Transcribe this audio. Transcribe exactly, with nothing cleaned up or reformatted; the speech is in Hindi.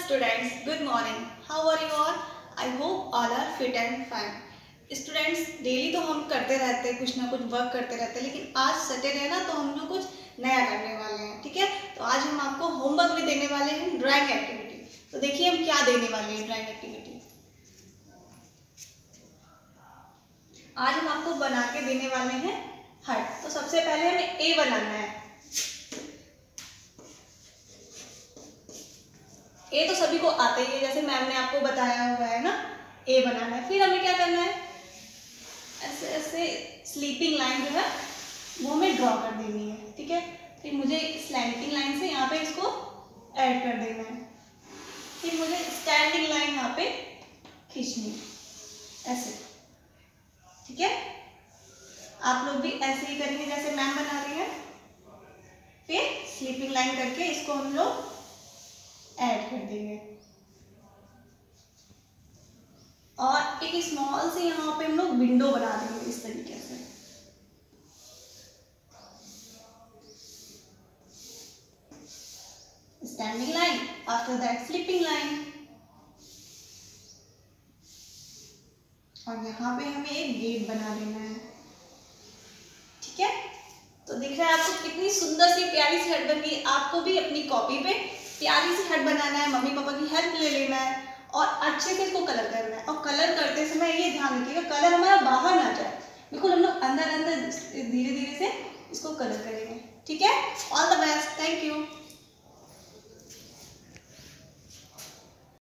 students, good morning. How are you all? I hope all are fit and fine. Students, daily तो हम करते रहते हैं, कुछ ना कुछ वर्क करते रहते हैं, लेकिन आज सैटरडे है ना, तो हम लोग कुछ नया करने वाले हैं. ठीक है, तो आज हम आपको होमवर्क भी देने वाले हैं, ड्राइंग एक्टिविटी. तो देखिए हम क्या देने वाले हैं ड्राइंग एक्टिविटी. आज हम आपको बना के देने वाले हैं हार्ट. तो सबसे पहले हमें ए बनाना है. ए तो सभी को आता ही है, जैसे मैम ने आपको बताया हुआ है ना, ए बनाना है. फिर हमें क्या करना है, ऐसे ऐसे स्लीपिंग लाइन जो है वो हमें ड्रॉ कर देनी है. ठीक है, फिर मुझे स्लैंटिंग लाइन से यहाँ पे इसको ऐड कर देना है. फिर मुझे स्टैंडिंग लाइन यहाँ पे खींचनी है ऐसे. ठीक है, आप लोग भी ऐसे ही करेंगे जैसे मैम बना रही है. फिर स्लीपिंग लाइन करके इसको हम लोग ऐड कर देंगे और एक स्मॉल से यहाँ पे हम लोग विंडो बना देंगे इस तरीके से. Standing line, after that sleeping line, और यहाँ पे हमें एक गेट बना देना है. ठीक है, तो दिख रहा है आपको कितनी सुंदर सी प्यारी सी हट बन गई. आपको भी अपनी कॉपी पे प्यारी सी हट बनाना है, मम्मी पापा की हेल्प ले लेना है और अच्छे से इसको कलर करना है. और कलर करते समय ये ध्यान रखिएगा कलर हमारा बाहर ना जाए, बिल्कुल हम लोग अंदर अंदर धीरे धीरे से इसको कलर करेंगे. ठीक है, all the best, thank you.